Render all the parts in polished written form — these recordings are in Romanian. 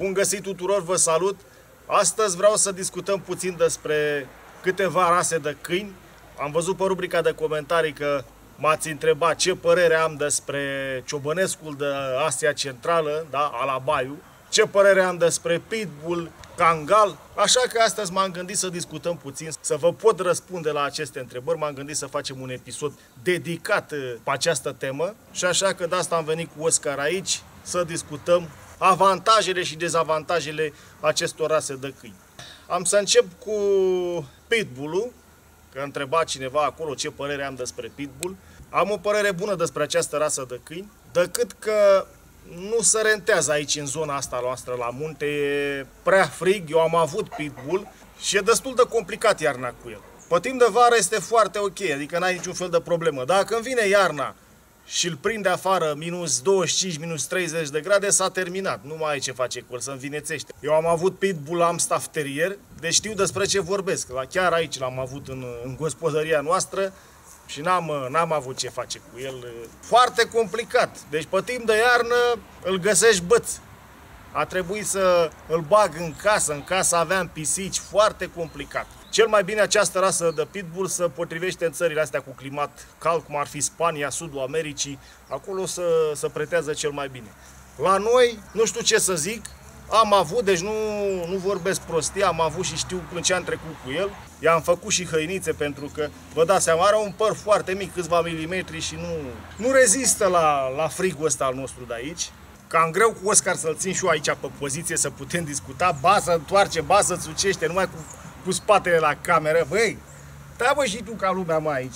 Bun găsit tuturor, vă salut! Astăzi vreau să discutăm puțin despre câteva rase de câini. Am văzut pe rubrica de comentarii că m-ați întrebat ce părere am despre ciobănescul de Asia Centrală, da, Alabaiu, ce părere am despre Pitbull, Kangal. Așa că astăzi m-am gândit să discutăm puțin, să vă pot răspunde la aceste întrebări. M-am gândit să facem un episod dedicat pe această temă și așa că de asta am venit cu Oscar aici să discutăm avantajele și dezavantajele acestor rase de câini. Am să încep cu Pitbull-ul, că întreba cineva acolo ce părere am despre Pitbull. Am o părere bună despre această rasă de câini, decât că nu se rentează aici în zona asta noastră la munte, e prea frig. Eu am avut Pitbull și e destul de complicat iarna cu el. Pe timp de vară este foarte ok, adică n-ai niciun fel de problemă. Dar când vine iarna și îl prinde afară minus 25, minus 30 de grade, s-a terminat. Nu mai ai ce face cu el, se învinețește. Eu am avut Pitbull Amstaff Terrier, deci știu despre ce vorbesc. Chiar aici l-am avut în gospodăria noastră și n-am avut ce face cu el. Foarte complicat. Deci pe timp de iarnă îl găsești băț. A trebuit să îl bag în casă. În casă aveam pisici, foarte complicat. Cel mai bine această rasă de Pitbull se potrivește în țările astea cu climat cald, cum ar fi Spania, Sudul Americii. Acolo se pretează cel mai bine. La noi, nu știu ce să zic, am avut, deci nu vorbesc prostii, am avut și știu în ce am trecut cu el. I-am făcut și hăinițe pentru că, vă dați seama, are un păr foarte mic, câțiva milimetri și nu rezistă la frigul ăsta al nostru de aici. Cam greu cu Oscar să-l țin și eu aici pe poziție să putem discuta. Ba să întoarce, ba să țucește, numai cu spatele la cameră. Băi, treabă și tu ca lumea mai aici.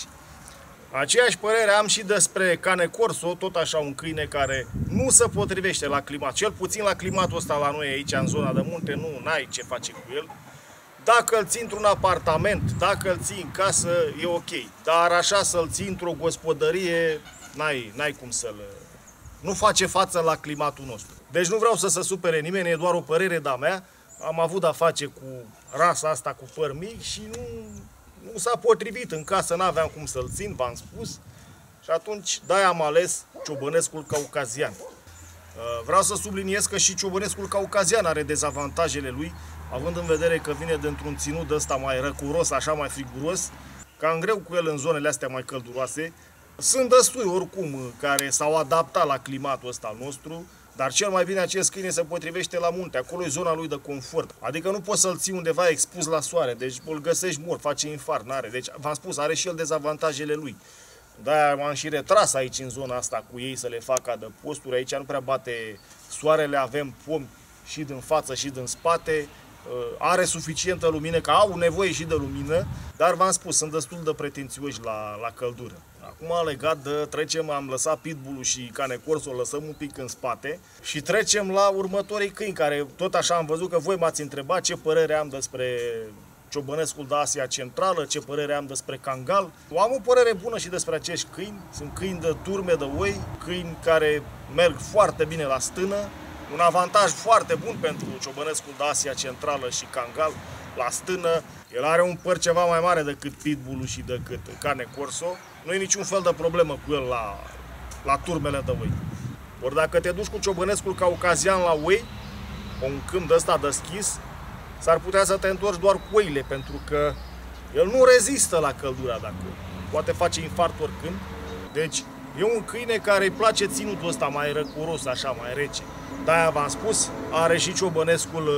Aceeași părere am și despre Cane Corso, tot așa un câine care nu se potrivește la climat. Cel puțin la climatul ăsta la noi aici, în zona de munte, n-ai ce face cu el. Dacă îl ții într-un apartament, dacă îl ții în casă, e ok. Dar așa să-l ții într-o gospodărie, n-ai cum să-l... Nu face față la climatul nostru. Deci nu vreau să se supere nimeni, e doar o părere de-a mea. Am avut de-a face cu rasa asta cu păr mic și nu s-a potrivit. În casă n-aveam cum să-l țin, v-am spus. Și atunci de-aia am ales ciobănescul caucazian. Vreau să subliniez că și ciobănescul caucazian are dezavantajele lui, având în vedere că vine dintr-un ținut ăsta mai răcuros, așa mai friguros, cam greu cu el în zonele astea mai călduroase. Sunt destui oricum care s-au adaptat la climatul ăsta al nostru, dar cel mai bine acest câine se potrivește la munte, acolo e zona lui de confort. Adică nu poți să-l ții undeva expus la soare, deci îl găsești mort, face infart, n-are. Deci v-am spus, are și el dezavantajele lui. De-aia m-am și retras aici în zona asta cu ei să le fac adăposturi. Aici nu prea bate soarele, avem pomi și din față și din spate. Are suficientă lumină, că au nevoie și de lumină, dar v-am spus, sunt destul de pretențioși la căldură. Acum legat de trecem, am lăsat Pitbull-ul și Cane Corso, o lăsăm un pic în spate și trecem la următorii câini, care tot așa am văzut că voi m-ați întrebat ce părere am despre ciobănescul de Asia Centrală, ce părere am despre Kangal. Am o părere bună și despre acești câini, sunt câini de turme de oi, câini care merg foarte bine la stână. Un avantaj foarte bun pentru ciobănescul de Asia Centrală și Kangal la stână. El are un păr ceva mai mare decât Pitbull-ul și decât Cane Corso. Nu e niciun fel de problemă cu el la turmele de oi. Ori dacă te duci cu ciobănescul caucazian la oi, un câmp de ăsta deschis, s-ar putea să te întorci doar cu oile, pentru că el nu rezistă la căldura de acolo. Poate face infart oricând. Deci e un câine care îi place ținutul ăsta mai răcuros, așa, mai rece. De-aia v-am spus, are și ciobănescul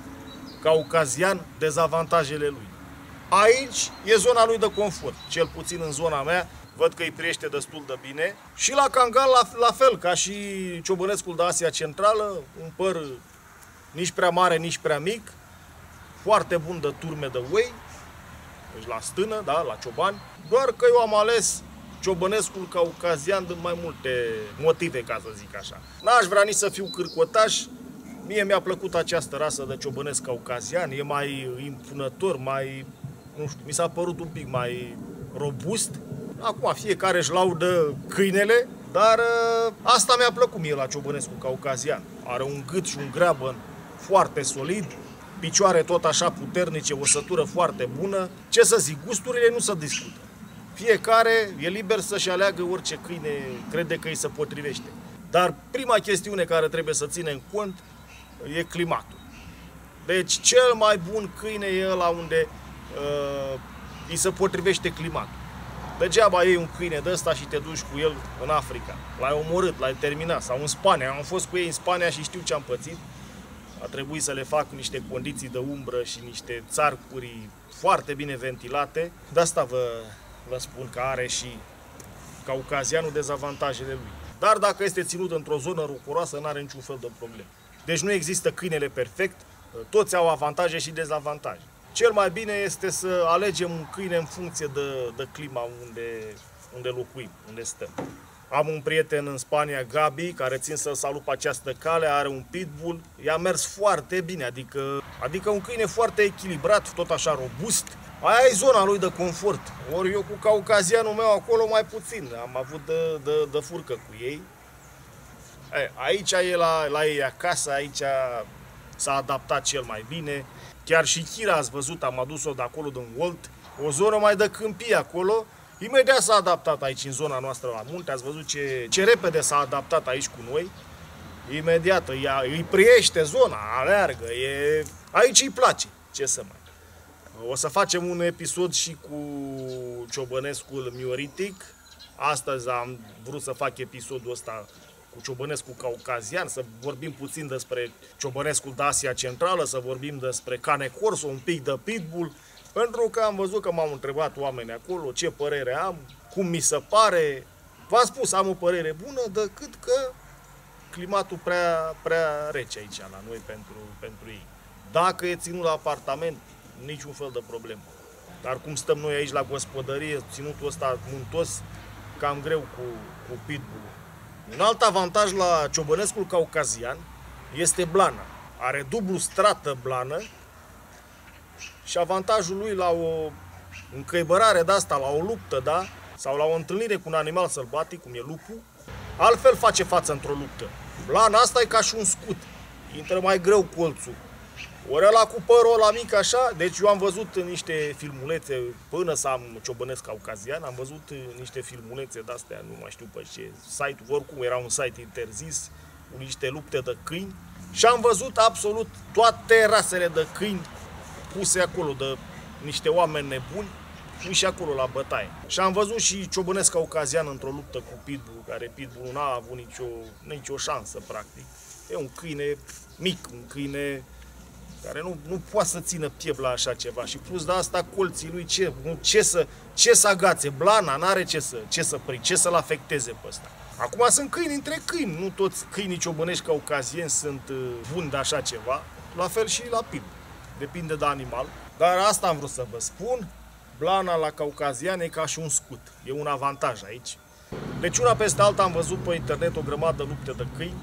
caucazian dezavantajele lui. Aici e zona lui de confort, cel puțin în zona mea, văd că îi priește destul de bine. Și la Kangal la fel, ca și ciobănescul de Asia Centrală, un păr nici prea mare, nici prea mic, foarte bun de turme de oi, deci la stână, da, la ciobani, doar că eu am ales ciobănescul caucazian din mai multe motive, ca să zic așa. N-aș vrea nici să fiu cârcotaș, mie mi-a plăcut această rasă de ciobănesc caucazian, e mai impunător, mai, nu știu, mi s-a părut un pic mai robust. Acum fiecare își laudă câinele, dar asta mi-a plăcut mie la ciobănescul caucazian. Are un gât și un greabăn foarte solid, picioare tot așa puternice, o sătură foarte bună. Ce să zic, gusturile nu se discută. Fiecare e liber să-și aleagă orice câine crede că îi se potrivește. Dar prima chestiune care trebuie să ținem cont e climatul. Deci cel mai bun câine e ăla unde îi se potrivește climatul. Degeaba iei un câine de ăsta și te duci cu el în Africa. L-ai omorât, l-ai terminat. Sau în Spania. Am fost cu ei în Spania și știu ce am pățit. A trebuit să le fac niște condiții de umbră și niște țarcuri foarte bine ventilate. De asta vă spun că are și caucazianul dezavantajele lui. Dar dacă este ținut într-o zonă rocoroasă, nu are niciun fel de problemă. Deci nu există câinele perfect, toți au avantaje și dezavantaje. Cel mai bine este să alegem un câine în funcție de clima unde locuim, unde stăm. Am un prieten în Spania, Gabi, care țin să-l salut pe această cale, are un pitbull, i-a mers foarte bine, adică un câine foarte echilibrat, tot așa robust. Aia e zona lui de confort. Ori eu cu caucazianul meu acolo mai puțin, am avut de furcă cu ei. Aici e la ei acasă, aici s-a adaptat cel mai bine. Chiar și Chira, ați văzut, am adus-o de acolo, din Olt, o zonă mai de câmpie acolo. Imediat s-a adaptat aici, în zona noastră la munte. Ați văzut ce repede s-a adaptat aici cu noi. Imediat îi priește zona, aleargă. Aici îi place, ce să mai. O să facem un episod și cu ciobănescul mioritic. Astăzi am vrut să fac episodul ăsta cu ciobănescul caucazian, să vorbim puțin despre ciobănescul de Asia Centrală, să vorbim despre cane corso, un pic de pitbull, pentru că am văzut că m-au întrebat oamenii acolo ce părere am, cum mi se pare. V-am spus, am o părere bună, decât că climatul prea rece aici la noi pentru ei. Dacă e ținut la apartament, niciun fel de problemă. Dar cum stăm noi aici la gospodărie, ținutul ăsta muntos, cam greu cu pitbull. Un alt avantaj la ciobănescul caucazian este blana. Are dublu strată blană și avantajul lui la o încăibărare de asta, la o luptă, da? Sau la o întâlnire cu un animal sălbatic, cum e lupul, altfel face față într-o luptă. Blana asta e ca și un scut. Intră mai greu colțul. Ori ăla cu părul ăla mic așa, deci eu am văzut niște filmulețe, până să am ciobănesc caucazian, am văzut niște filmulețe de-astea, nu mai știu pe ce site, oricum era un site interzis, cu niște lupte de câini și am văzut absolut toate rasele de câini puse acolo de niște oameni nebuni, puși acolo la bătaie. Și am văzut și ciobănesc caucazian într-o luptă cu pitbull, care pitbull n-a avut nicio șansă, practic. E un câine mic, un câine care nu poate să țină piept la așa ceva. Și plus de asta, colții lui, ce să agațe? Blana, n-are ce să-l afecteze pe ăsta. Acum sunt câini între câini, nu toți câinii ciobănești caucazieni sunt buni de așa ceva. La fel și la pitbull. Depinde de animal. Dar asta am vrut să vă spun. Blana la caucazian e ca și un scut. E un avantaj aici. Deci una peste alta am văzut pe internet o grămadă lupte de câini.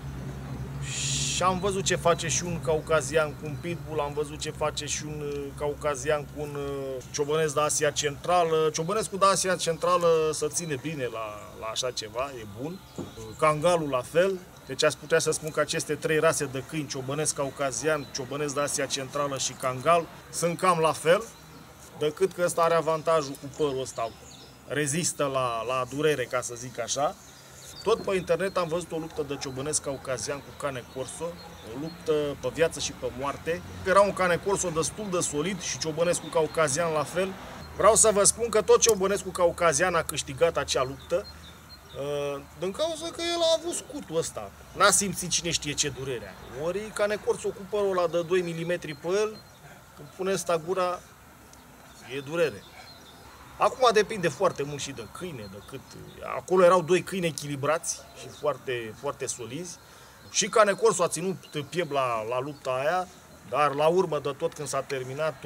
Și am văzut ce face și un caucazian cu un pitbull, am văzut ce face și un caucazian cu un ciobănesc de Asia Centrală. Ciobănescul de Asia Centrală se ține bine la așa ceva, e bun. Kangalul la fel. Deci aș putea să spun că aceste trei rase de câini, ciobănesc caucazian, ciobănesc de Asia Centrală și kangal, sunt cam la fel, decât că ăsta are avantajul cu părul ăsta, rezistă la durere, ca să zic așa. Tot pe internet am văzut o luptă de ciobănesc caucazian cu cane corso, o luptă pe viață și pe moarte. Era un cane corso destul de solid și ciobănescul caucazian la fel. Vreau să vă spun că tot ciobănescul caucazian a câștigat acea luptă, din cauza că el a avut scutul ăsta. N-a simțit cine știe ce durere. Ori cane corso cu părul ăla de 2 mm pe el, când pune ăsta gura, e durere. Acum depinde foarte mult și de câine, acolo erau doi câini echilibrați și foarte, foarte solizi. Și cane corso a ținut piept la lupta aia, dar la urmă de tot, când s-a terminat,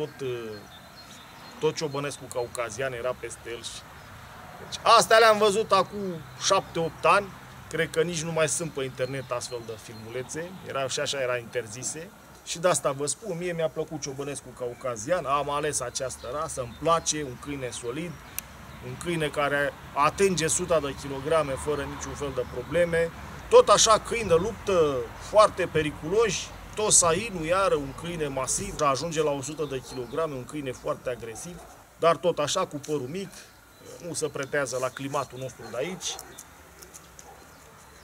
tot ciobănescul caucazian era peste el. Deci, astea le-am văzut acum 7-8 ani, cred că nici nu mai sunt pe internet astfel de filmulețe, și așa era interzise. Și de asta vă spun, mie mi-a plăcut ciobănescul caucazian, am ales această rasă, îmi place, un câine solid, un câine care atinge 100 de kilograme fără niciun fel de probleme. Tot așa câini de luptă foarte periculoși, Tosainu, iară, un câine masiv, ajunge la 100 de kilograme, un câine foarte agresiv, dar tot așa cu părul mic, nu se pretează la climatul nostru de aici.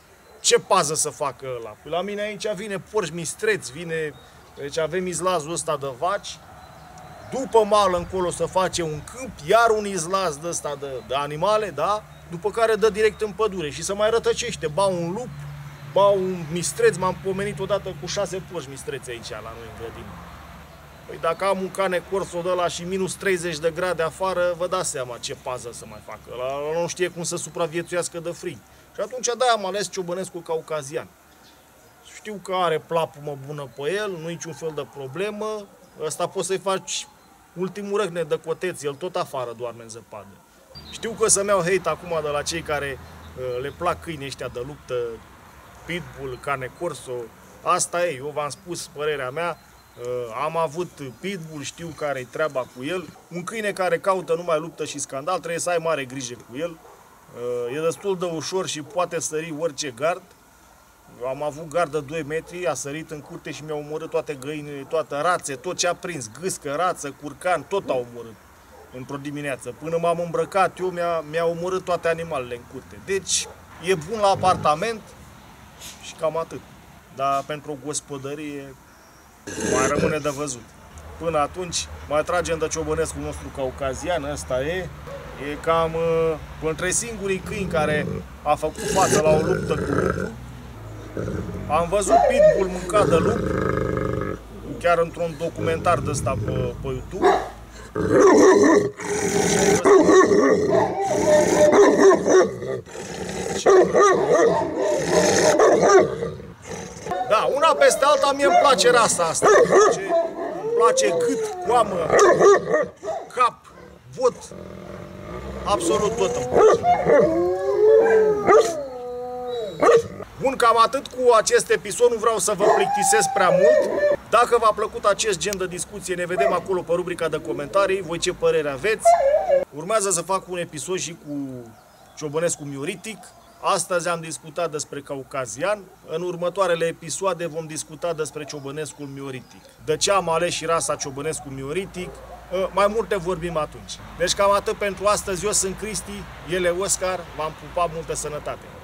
Ce pază să facă ăla? Păi la mine aici vine porci mistreți, vine... Deci avem izlazul ăsta de vaci, după mal încolo să face un câmp, iar un izlaz de ăsta de animale, da? După care dă direct în pădure și se mai rătăcește, ba un lup, ba un mistreț, m-am pomenit odată cu 6 porci mistreți aici la noi în grădină. Păi dacă am un cane corso de ăla și minus 30 de grade afară, vă dați seama ce pază să mai facă. Ăla nu știe cum să supraviețuiască de frig. Și atunci de-aia am ales ciobănescul caucazian. Știu că are plapumă bună pe el, nu-i niciun fel de problemă. Ăsta poți să-i faci ultimul răcne de coteț, el tot afară doarme în zăpadă. Știu că să-mi iau hate acum de la cei care le plac câinii ăștia de luptă, pitbull, cane corso. Asta e, eu v-am spus părerea mea. Am avut pitbull, știu care-i treaba cu el. Un câine care caută numai luptă și scandal, trebuie să ai mare grijă cu el. E destul de ușor și poate sări orice gard. Eu am avut gard de 2 metri, a sărit în curte și mi-a omorât toate găinile, toate rațe, tot ce a prins, gâscă, rață, curcan, tot a omorât într-o dimineață. Până m-am îmbrăcat eu, mi-a omorât toate animalele în curte. Deci e bun la apartament și cam atât. Dar pentru o gospodărie mai rămâne de văzut. Până atunci mai tragem de ciobănescul nostru caucazian, ăsta e cam între singurii câini care a făcut față la o luptă cu lupul. Am văzut pitbull mâncat de lup, chiar într-un documentar de ăsta pe YouTube. Da, una peste alta mie îmi place rasa asta. Îmi place gât, coamă, cap, bot, absolut tot îmi place. Bun, cam atât cu acest episod, nu vreau să vă plictisesc prea mult. Dacă v-a plăcut acest gen de discuție, ne vedem acolo pe rubrica de comentarii. Voi ce părere aveți? Urmează să fac un episod și cu ciobănescul mioritic. Astăzi am discutat despre caucazian. În următoarele episoade vom discuta despre ciobănescul mioritic. De ce am ales și rasa ciobănescul mioritic? Mai multe vorbim atunci. Deci cam atât pentru astăzi. Eu sunt Cristi, el e Oscar. V-am pupat, multă sănătate!